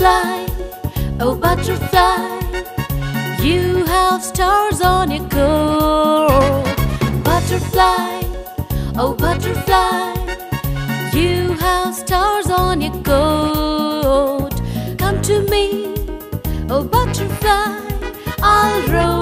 butterfly, oh butterfly, you have stars on your coat. Butterfly, oh butterfly, you have stars on your coat. Come to me, oh butterfly, I'll roll